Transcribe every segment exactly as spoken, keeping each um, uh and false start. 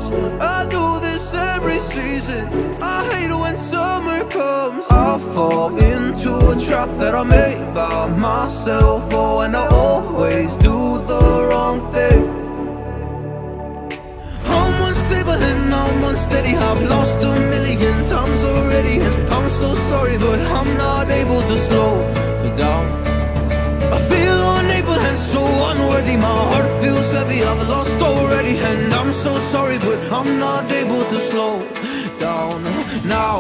comes. I do this every season. I hate when summer comes. I fall into a trap that I made by myself. Oh, and I always do the wrong thing. I'm unstable and I'm unsteady. I've lost a million times already, and I'm so sorry, but I'm not able to slow down. I feel unable and so unworthy. My heart feels heavy, I've lost already, and I'm so sorry, but I'm not able to slow down now.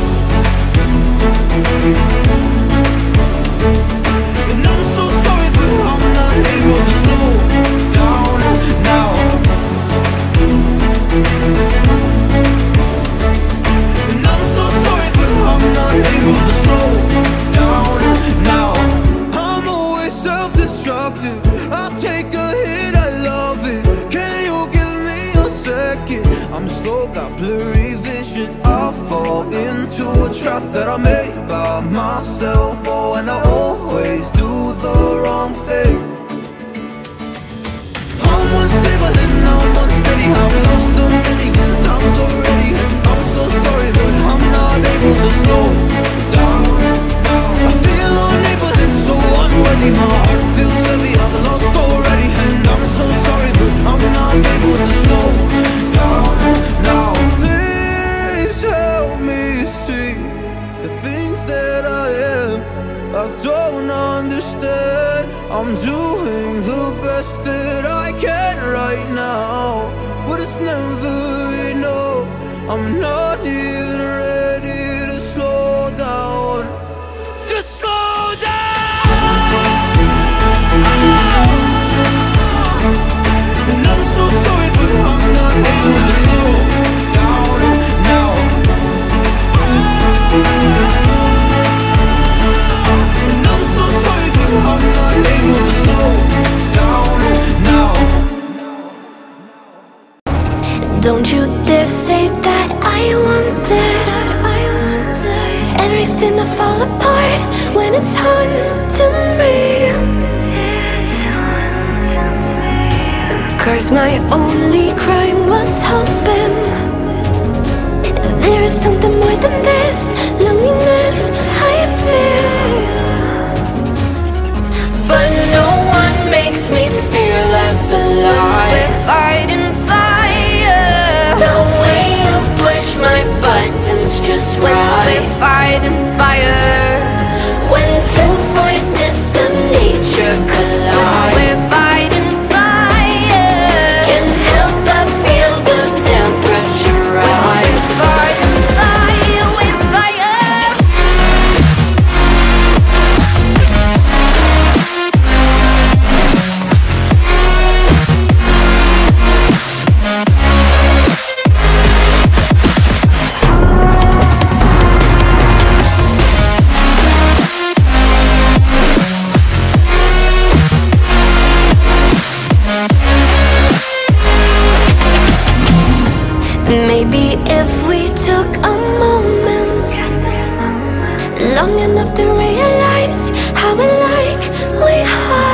And I'm so sorry, but I'm not able to slow down now. And I'm so sorry, but I'm not able to slow down now. I'm always self-destructive. I take a hit, I love it. Can you give me a second? I'm slow, got blurry vision. I fall into a trap that I made by myself. Oh, and I always do the wrong thing. I'm unstable and I'm unsteady. I've lost a million times already, and I'm so sorry, but I'm not able to slow down. I feel unable and so unworthy. My heart feels heavy, I've lost already, and I'm so sorry, but I'm not able to slow down now. Please help me see the things that I am. I don't understand. I'm doing the best that I can right now, but it's never enough. I'm not even ready to slow down. Just slow down. And I'm so sorry, but I'm not able to slow down now. And I'm so sorry, but I'm not able to slow down now. Don't you dare say that I wanted everything to fall apart when it's hard to me. Cause my only crime was hoping there is something more than this loneliness I feel. But no one makes me feel less alive. We're fighting fire. The way you push my buttons just right. We're fighting fire. When two voices of nature collide, we're fighting fire. Can't help but feel the temperature rise. We're fighting fire. We're fire. Maybe if we took a moment long enough to realize how alike we are.